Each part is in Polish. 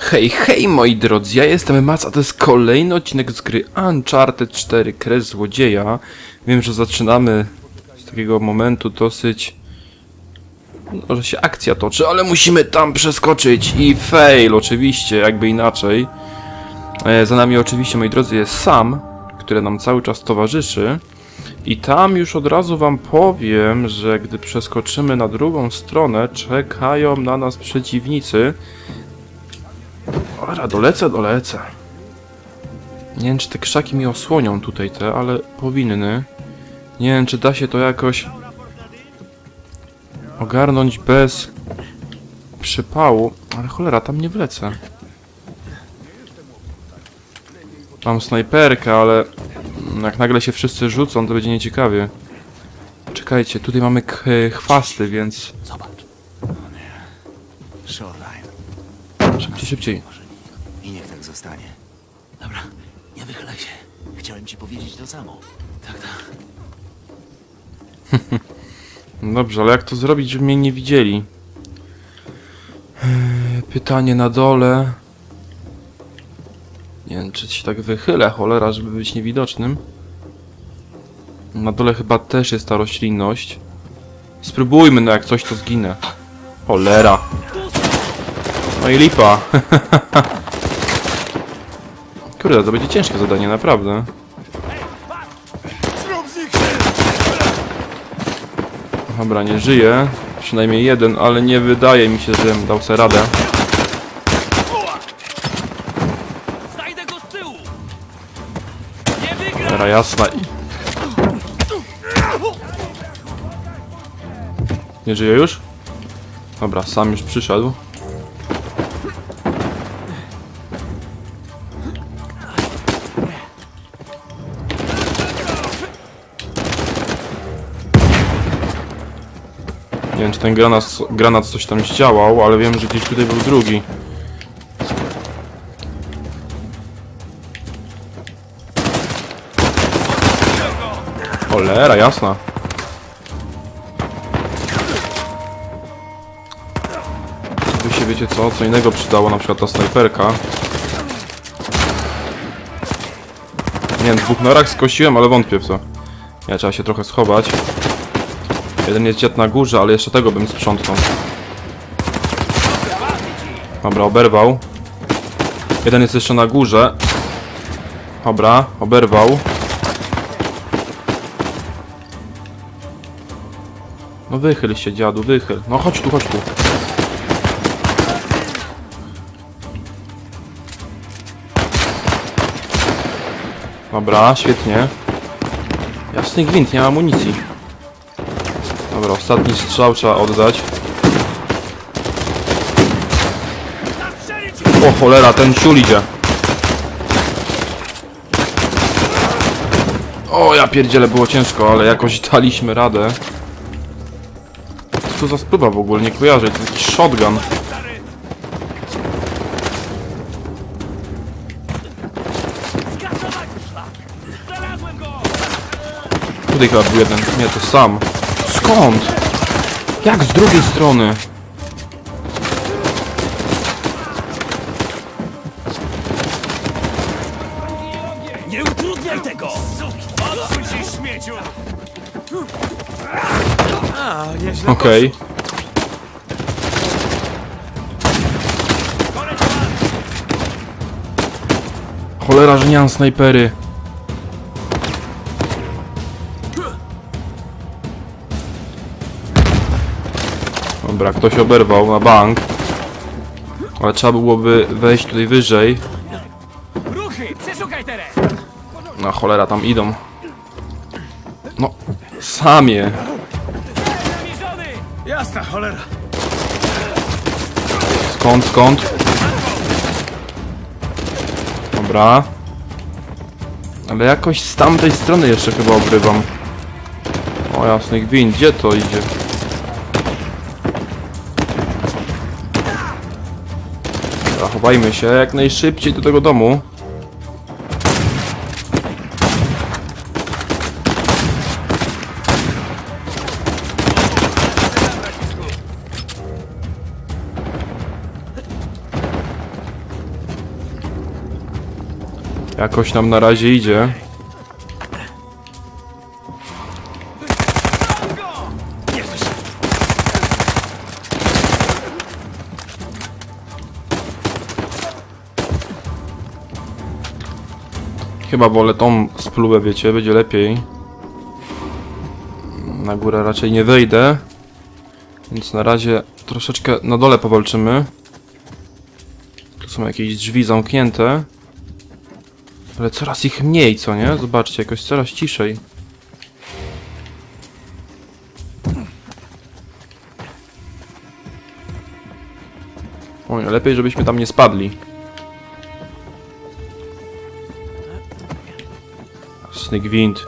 Hej, hej moi drodzy, ja jestem Mac, a to jest kolejny odcinek z gry Uncharted 4 Kres Złodzieja. Wiem, że zaczynamy z takiego momentu dosyć... no, że się akcja toczy, ale musimy tam przeskoczyć i fail oczywiście, jakby inaczej. Za nami oczywiście, moi drodzy, jest Sam, który nam cały czas towarzyszy. I tam już od razu wam powiem, że gdy przeskoczymy na drugą stronę, czekają na nas przeciwnicy. Dobra, dolecę. Nie wiem, czy te krzaki mi osłonią tutaj ale powinny. Nie wiem, czy da się to jakoś ogarnąć bez przypału. Ale cholera, tam nie wlecę. Mam snajperkę, ale jak nagle się wszyscy rzucą, to będzie nieciekawie. Czekajcie, tutaj mamy chwasty, więc... Zobacz. O nie. Shoreline. Szybciej. I niech tak zostanie. Dobra, nie wychylaj się. Chciałem ci powiedzieć to samo. Tak. Dobrze, ale jak to zrobić, żeby mnie nie widzieli? Pytanie na dole. Nie wiem, czy się tak wychylę, cholera, żeby być niewidocznym. Na dole chyba też jest ta roślinność. Spróbujmy, no jak coś, to zginę. Cholera. No i lipa. Kurde, to będzie ciężkie zadanie, naprawdę. Dobra, nie żyje. Przynajmniej jeden, ale nie wydaje mi się, że dał sobie radę. Dobra, jasna. Nie żyje już? Dobra, Sam już przyszedł. Nie wiem, czy ten granat coś tam zdziałał, ale wiem, że gdzieś tutaj był drugi. Cholera, jasna. Tu się, wiecie co innego przydało, na przykład ta snajperka. Nie wiem, dwóch norach skosiłem, ale wątpię w to. Ja trzeba się trochę schować. Jeden jest dziad na górze, ale jeszcze tego bym sprzątnął. Dobra, oberwał. Jeden jest jeszcze na górze. Dobra, oberwał. No wychyl się, dziadu, wychyl. No chodź tu. Dobra, świetnie. Jasny gwint, nie ma amunicji. Dobra, ostatni strzał trzeba oddać. O cholera, ten ciul idzie. O, ja pierdzielę, było ciężko, ale jakoś daliśmy radę. Co to za spływa w ogóle? Nie kojarzę, to jest jakiś shotgun. Tutaj chyba był jeden. Nie, to Sam. Skąd? Jak z drugiej strony? Nie utrudniaj tego! Odsuń się, śmieciu! Okej. Cholera, że nie mam snajpery. Dobra, ktoś oberwał na bank. Ale trzeba byłoby wejść tutaj wyżej. Ruchy! Przeszukaj teren! No cholera, tam idą. No, Samie. Jasna cholera! Skąd? Dobra. Ale jakoś z tamtej strony jeszcze chyba obrywam. O jasny gwint, gdzie to idzie? Dobra, chowajmy się jak najszybciej do tego domu. Jakoś nam na razie idzie. Chyba wolę tą spluwę, wiecie, będzie lepiej. Na górę raczej nie wejdę. Więc na razie troszeczkę na dole powalczymy. Tu są jakieś drzwi zamknięte. Ale coraz ich mniej, co nie? Zobaczcie, jakoś coraz ciszej. Oj, lepiej żebyśmy tam nie spadli. Jasny gwint.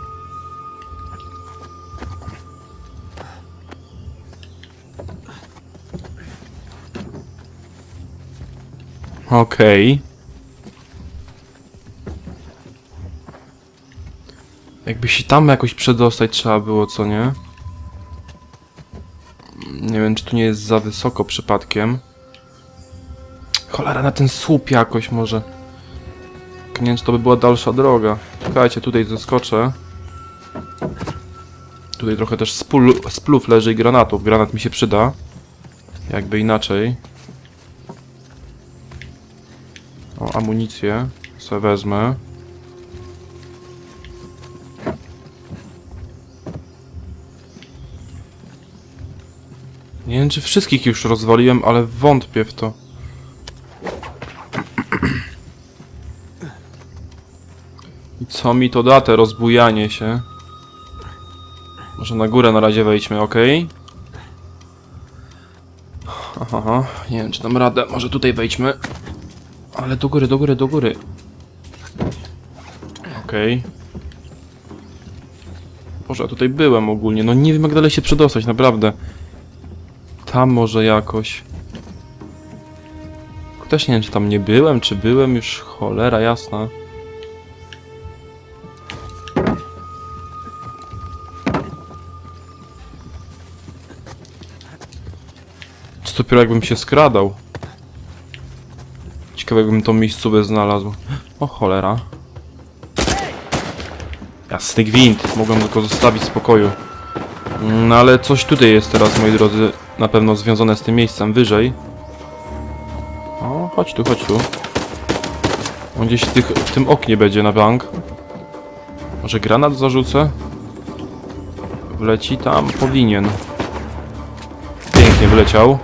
Okej. Jakby się tam jakoś przedostać trzeba było, co nie? Nie wiem, czy tu nie jest za wysoko przypadkiem. Cholera, na ten słup jakoś może. Nie wiem, czy to by była dalsza droga. Czekajcie, tutaj zeskoczę. Tutaj trochę też splów leży i granatów. Granat mi się przyda. Jakby inaczej. O, amunicję sobie wezmę. Nie wiem, czy wszystkich już rozwaliłem, ale wątpię w to. I co mi to da, te rozbujanie się? Może na górę na razie wejdźmy, ok? Aha, nie wiem, czy dam radę. Może tutaj wejdźmy. Ale do góry, do góry, do góry. Okej. Boże, ja tutaj byłem ogólnie. No nie wiem, jak dalej się przedostać, naprawdę. Tam może jakoś. Też nie wiem, czy tam nie byłem, czy byłem już. Cholera jasna. Czy dopiero jakbym się skradał. Ciekawe, jakbym tą miejscówkę znalazł. O cholera. Jasny gwint. Mogłem tylko zostawić w spokoju. No ale coś tutaj jest teraz, moi drodzy. Na pewno związane z tym miejscem wyżej. O, chodź tu, chodź tu. On gdzieś w tym oknie będzie na bank. Może granat zarzucę? Wleci tam? Powinien. Pięknie wleciał.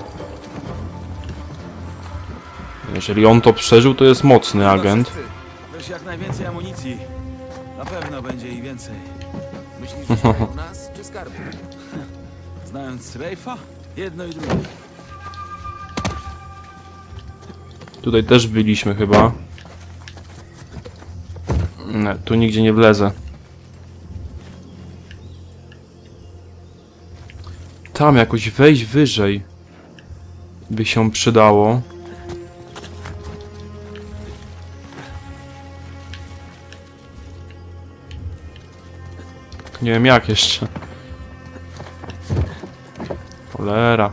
Jeżeli on to przeżył, to jest mocny agent. Weź jak najwięcej amunicji. Na pewno będzie i więcej. Myślisz, że od nas czy skarbu? Znając Rafe'a, jedno i drugie. Tutaj też byliśmy chyba. Nie, tu nigdzie nie wlezę. Tam jakoś wejść wyżej by się przydało. Nie wiem jak jeszcze. Cholera.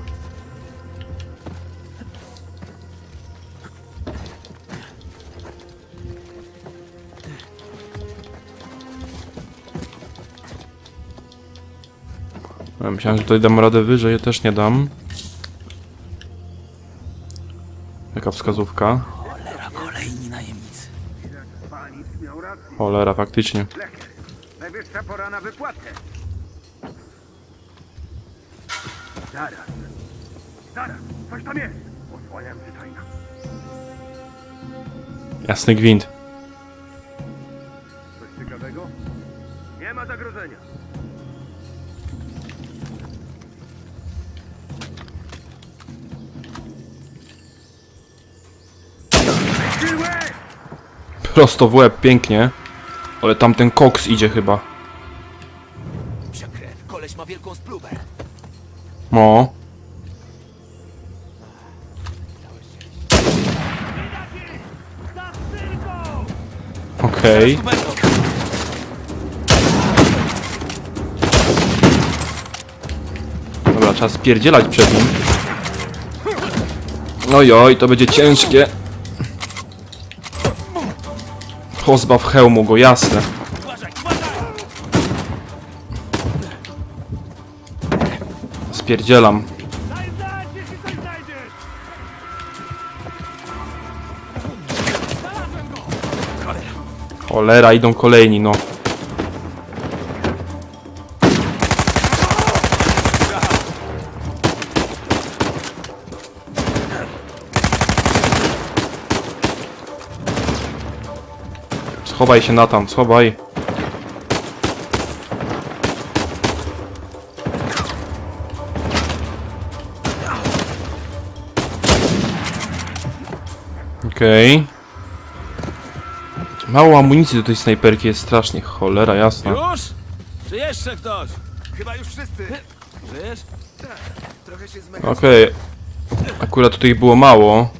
Ja myślałem, że tutaj dam radę wyżej, ja też nie dam. Jaka wskazówka? Cholera, kolejni najemnicy. Cholera, faktycznie. Najwyższa pora na wypłatę. Zaraz. Zaraz. Coś tam jest. Osłaniam zwyczajna. Jasny gwint. Coś ciekawego? Nie ma zagrożenia. Prosto w łeb, pięknie. Ale tamten koks idzie chyba. Psia krew, koleś ma wielką spluwę. No. Okej. Dobra, trzeba spierdzielać przed nim. Ojoj, to będzie ciężkie. Pozbaw hełmu go, jasne. Uważaj, uważaj! Spierdzielam. Daj znać, jeśli coś znajdziesz! Cholera, idą kolejni, no. Schowaj się, Nathan, schowaj. Okej. Mało amunicji do tej snajperki jest strasznie, cholera jasna. Już? Czy jeszcze ktoś? Chyba już wszyscy. Żyjesz? Trochę się zmęczyłem. Okej. Akurat tutaj było mało.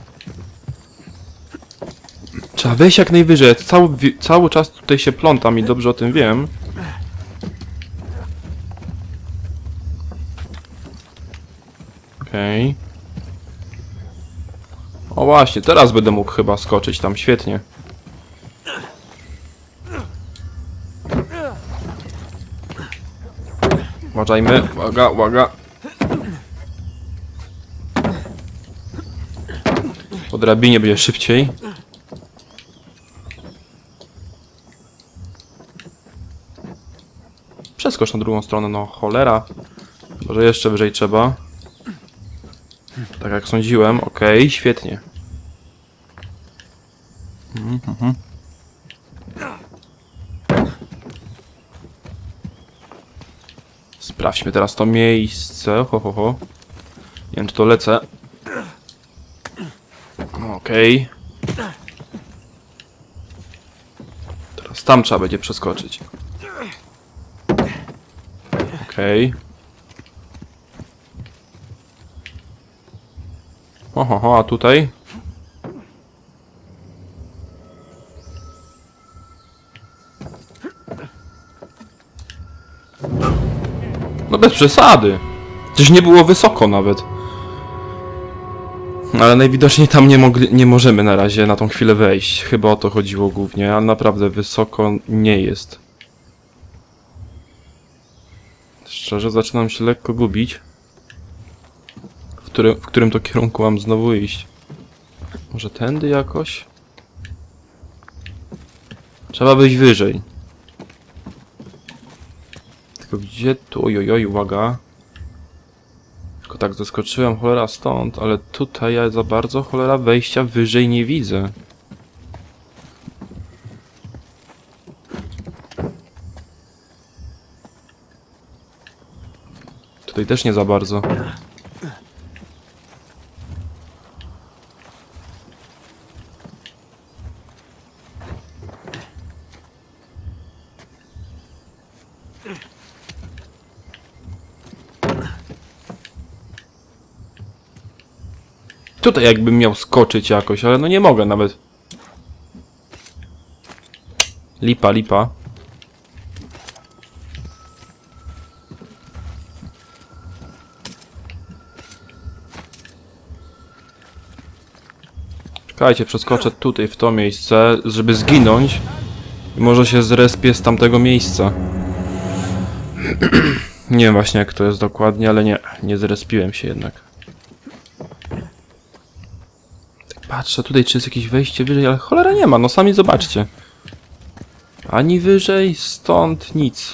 Trzeba wejść jak najwyżej. Cały czas tutaj się plątam i dobrze o tym wiem. Okej. O właśnie, teraz będę mógł chyba skoczyć tam, świetnie. Uważajmy, uwaga, uwaga. Po drabinie będzie szybciej. Przeskocz na drugą stronę, no cholera. Może jeszcze wyżej trzeba. Tak jak sądziłem, okej, świetnie. Sprawdźmy teraz to miejsce. Ho. Nie wiem, czy to lecę. Okej. Teraz tam trzeba będzie przeskoczyć. Okej. Oho, a tutaj? No bez przesady. Przecież nie było wysoko nawet. Ale najwidoczniej tam nie możemy na razie na tą chwilę wejść. Chyba o to chodziło głównie, ale naprawdę wysoko nie jest. Szczerze zaczynam się lekko gubić. W którym to kierunku mam znowu iść? Może tędy jakoś? Trzeba wyjść wyżej. Tylko gdzie tu? Ojojoj, uwaga. Tylko tak zaskoczyłem, cholera stąd, ale tutaj ja za bardzo, cholera, wejścia wyżej nie widzę. Tutaj też nie za bardzo. Tutaj jakbym miał skoczyć jakoś, ale no nie mogę nawet. Lipa, lipa. Czekajcie, przeskoczę tutaj w to miejsce, żeby zginąć. I może się zrespię z tamtego miejsca. Nie wiem właśnie jak to jest dokładnie, ale nie zrespiłem się jednak. Patrzę tutaj, czy jest jakieś wejście wyżej, ale cholera nie ma, no sami zobaczcie. Ani wyżej, stąd nic.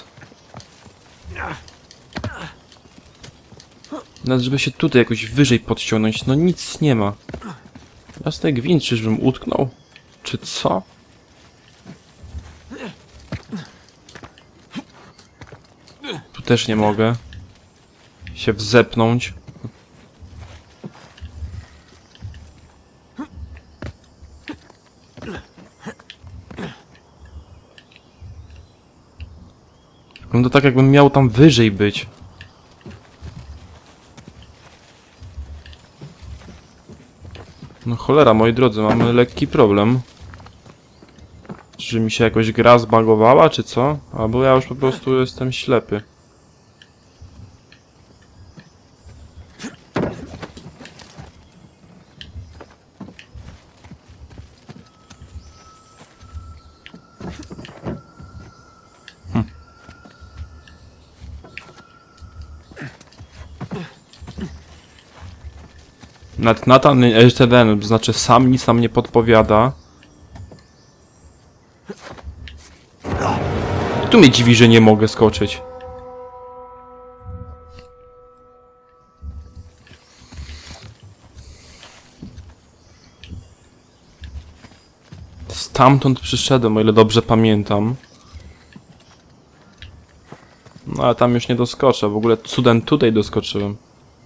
Nawet żeby się tutaj jakoś wyżej podciągnąć, no nic nie ma. Jasny gwint, czyżbym utknął? Czy co? Tu też nie mogę się wzepnąć. Wygląda tak, jakbym miał tam wyżej być. No cholera, moi drodzy, mamy lekki problem. Czy mi się jakoś gra zbagowała, czy co? Albo ja już po prostu jestem ślepy. Nathan, ten, znaczy sam nic nam nie podpowiada. Tu mnie dziwi, że nie mogę skoczyć. Stamtąd przyszedłem, o ile dobrze pamiętam. No ale tam już nie doskoczę, w ogóle cudem tutaj doskoczyłem.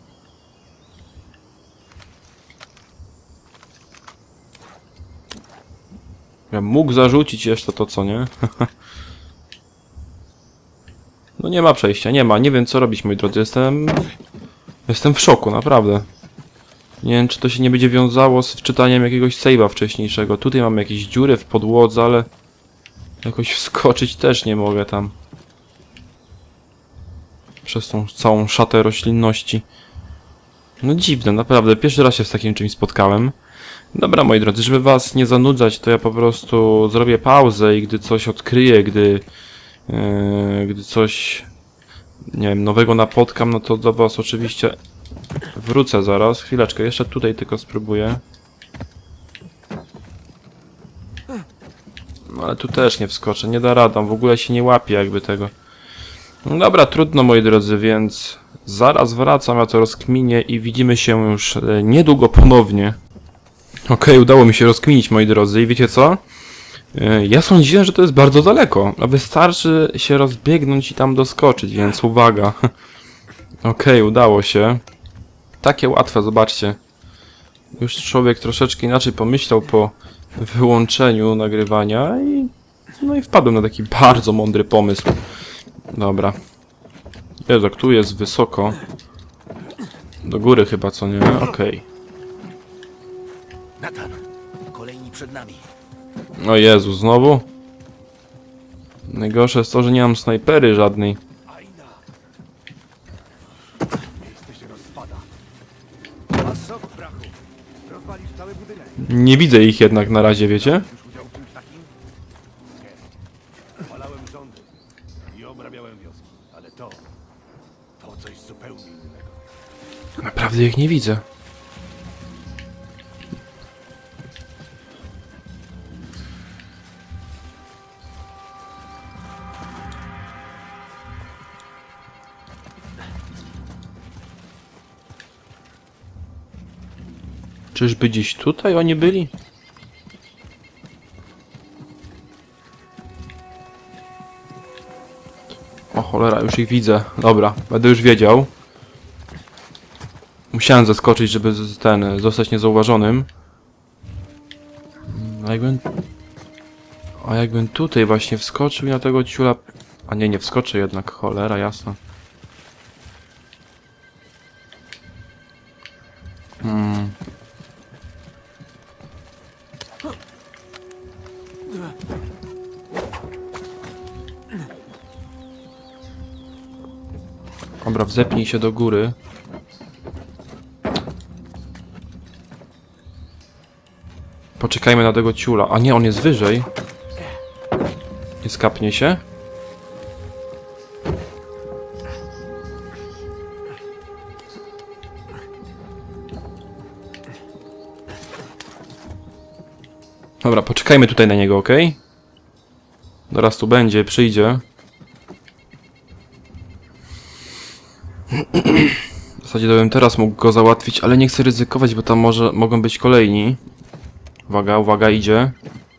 Ja mógł zarzucić jeszcze to, co nie? No nie ma przejścia, nie ma, nie wiem co robić, moi drodzy, jestem w szoku, naprawdę. Nie wiem, czy to się nie będzie wiązało z wczytaniem jakiegoś save'a wcześniejszego. Tutaj mamy jakieś dziury w podłodze, ale jakoś wskoczyć też nie mogę tam. Przez tą całą szatę roślinności. No dziwne, naprawdę. Pierwszy raz się z takim czymś spotkałem. Dobra, moi drodzy, żeby was nie zanudzać, to ja po prostu zrobię pauzę i gdy coś odkryję, gdy coś, nie wiem, nowego napotkam, no to do was oczywiście wrócę zaraz. Chwileczkę, jeszcze tutaj tylko spróbuję. No ale tu też nie wskoczę, nie da rady, w ogóle się nie łapie jakby tego. No dobra, trudno, moi drodzy, więc zaraz wracam, ja to rozkminię i widzimy się już niedługo ponownie. Okej, udało mi się rozkminić, moi drodzy, i wiecie co? Ja sądziłem, że to jest bardzo daleko, a wystarczy się rozbiegnąć i tam doskoczyć, więc uwaga. Okej, udało się. Takie łatwe, zobaczcie. Już człowiek troszeczkę inaczej pomyślał po wyłączeniu nagrywania i... No i wpadłem na taki bardzo mądry pomysł. Dobra. Jezu, jak tu jest wysoko. Do góry chyba, co nie? Okej. Nathan, kolejni przed nami. O Jezu, znowu? Najgorsze jest to, że nie mam snajpery żadnej. Miejsce się rozpada. Masz sok w brachu. Rozwalisz cały budynek. Nie widzę ich jednak na razie, wiecie? Już udział w czymś takim? Nie. Palałem rządy i obrabiałem wioski. Ale to coś zupełnie innego. Naprawdę ich nie widzę. Czyżby gdzieś tutaj oni byli? O cholera, już ich widzę. Dobra, będę już wiedział. Musiałem zaskoczyć, żeby zostać niezauważonym. A jakbym tutaj właśnie wskoczył i na tego ciula... A nie, nie wskoczę jednak, cholera, jasna. Dobra, wzepnij się do góry. Poczekajmy na tego ciula. A nie, on jest wyżej. Nie skapnie się. Dobra, poczekajmy tutaj na niego, ok? Zaraz tu będzie, przyjdzie. W zasadzie to bym teraz mógł go załatwić, ale nie chcę ryzykować, bo tam mogą być kolejni. Uwaga, uwaga, idzie.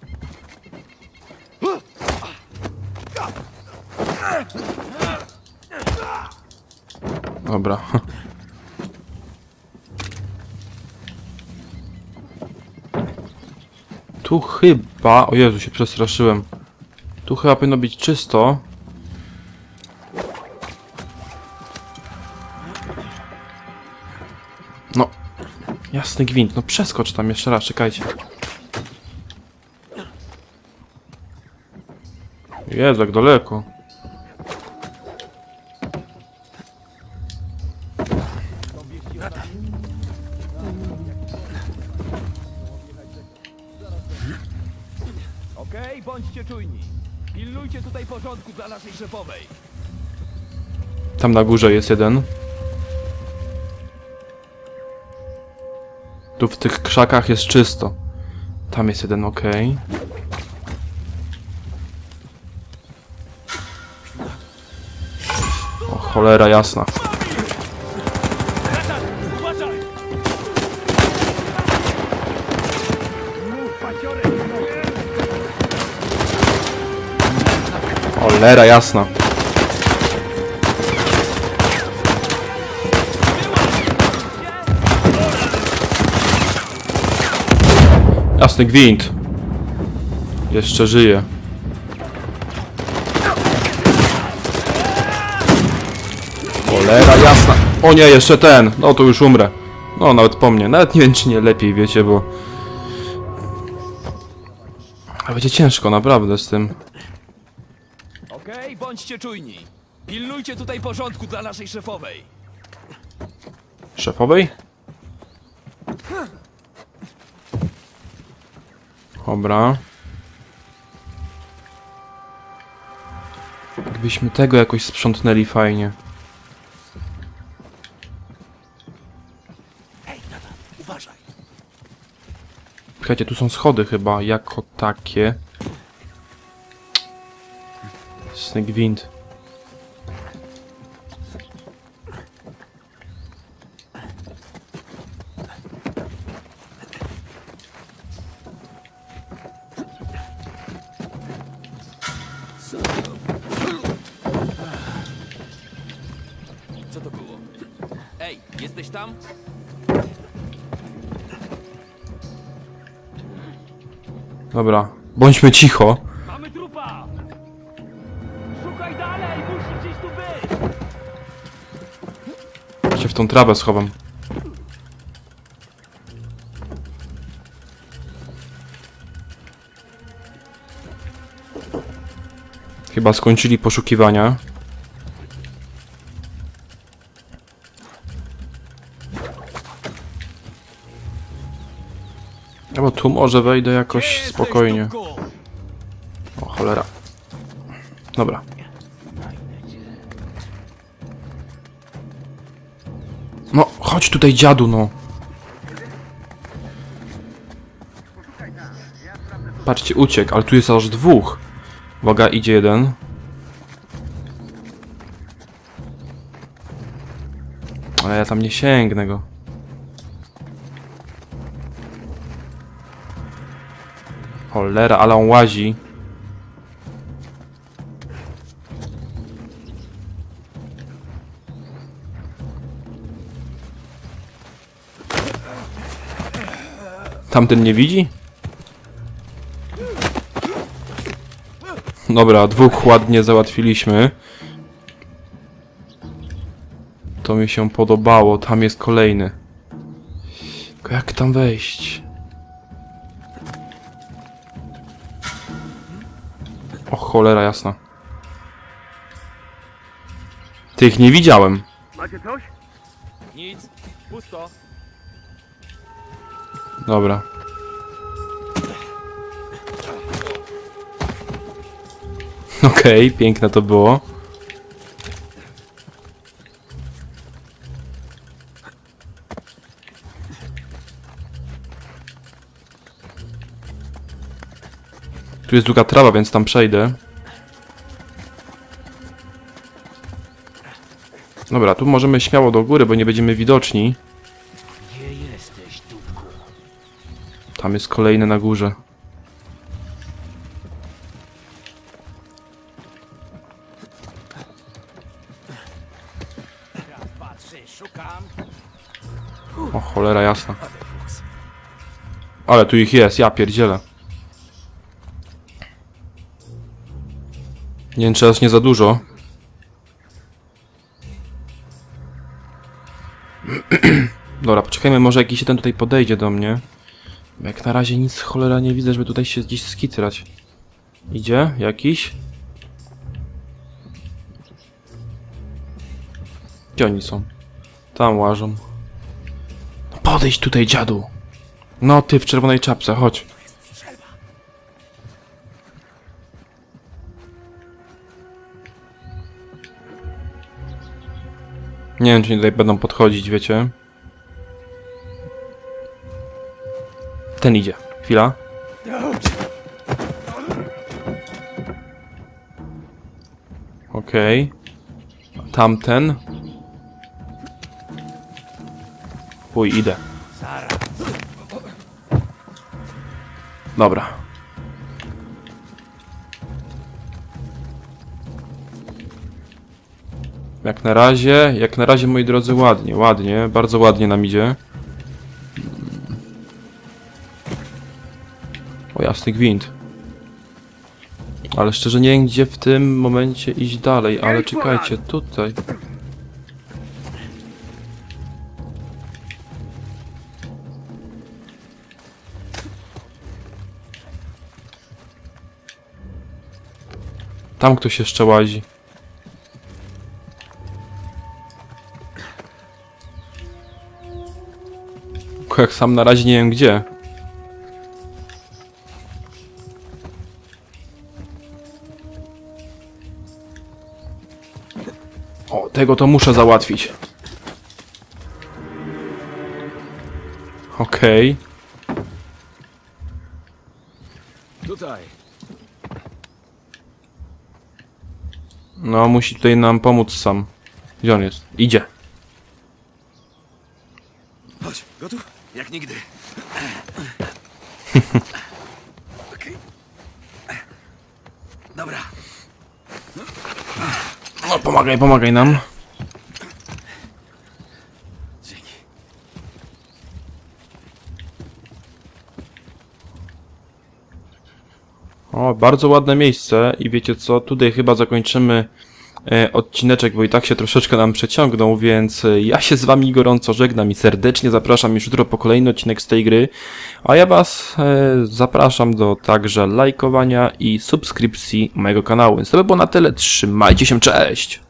Dobra. Tu chyba... O Jezu, się przestraszyłem. Tu chyba powinno być czysto. No. Jasny gwint. No przeskocz tam jeszcze raz, czekajcie. Jezu, jak daleko. Okej, bądźcie czujni. Pilnujcie tutaj porządku dla naszej szefowej. Tam na górze jest jeden. Tu w tych krzakach jest czysto. Tam jest jeden, okej. O, cholera jasna. Uważaj! Cholera jasna. Jasny gwint. Jeszcze żyje. Cholera jasna. O nie, jeszcze ten. No to już umrę. No nawet po mnie. Nawet nie wiem czy nie lepiej, wiecie, bo... A będzie ciężko naprawdę z tym. Okej, bądźcie czujni. Pilnujcie tutaj porządku dla naszej szefowej. Szefowej? Dobra. Gdybyśmy tego jakoś sprzątnęli fajnie. Hej, Nathan, uważaj. Słuchajcie, tu są schody chyba, jako takie. Jasny gwint. Co to było? Ej, jesteś tam? Dobra, bądźmy cicho. Mamy trupa! Szukaj dalej! Musi gdzieś tu być! Ja się w tą trawę schowam. Chyba skończyli poszukiwania. No bo tu może wejdę jakoś spokojnie. O cholera. Dobra. No, chodź tutaj dziadu, no. Patrzcie, uciekł, ale tu jest aż dwóch. Uwaga, idzie jeden. Ale ja tam nie sięgnę go. Cholera, ale on łazi. Tamten nie widzi? Dobra, dwóch ładnie załatwiliśmy. To mi się podobało. Tam jest kolejny. Tylko jak tam wejść? O cholera jasna. Tych nie widziałem. Macie coś? Nic. Pusto. Dobra. Okej, piękne to było. Tu jest długa trawa, więc tam przejdę. Dobra, tu możemy śmiało do góry, bo nie będziemy widoczni. Gdzie jesteś, dupku? Tam jest kolejny na górze. Patrzę, szukam. O cholera jasna. Ale tu ich jest, ja pierdzielę. Nie wiem, czy jest nie za dużo. Dobra, poczekajmy, może jakiś jeden tutaj podejdzie do mnie. Bo jak na razie nic cholera nie widzę, żeby tutaj się gdzieś skitrać. Idzie? Jakiś? Gdzie oni są? Tam łażą. No podejdź tutaj, dziadu! No ty w czerwonej czapce, chodź. Nie wiem, czy oni tutaj będą podchodzić, wiecie? Ten idzie. Chwila. Okej. Tamten. Uj, idę. Dobra. Jak na razie, moi drodzy, ładnie, bardzo ładnie nam idzie. O, jasny gwint. Ale szczerze nie wiem, gdzie w tym momencie iść dalej, ale czekajcie, tutaj. Tam ktoś jeszcze łazi. Jak sam na razie nie wiem gdzie. O, tego to muszę załatwić. Okej. Tutaj. No, musi tutaj nam pomóc sam. Gdzie on jest? Idzie. Chodź, gotów? Jak nigdy. Okej. Dobra. No, pomagaj nam. Dzięki. O, bardzo ładne miejsce i wiecie co, tutaj chyba zakończymy odcineczek, bo i tak się troszeczkę nam przeciągnął, więc ja się z wami gorąco żegnam i serdecznie zapraszam już jutro po kolejny odcinek z tej gry, a ja was zapraszam do także lajkowania i subskrypcji mojego kanału. Więc to by było na tyle, trzymajcie się, cześć!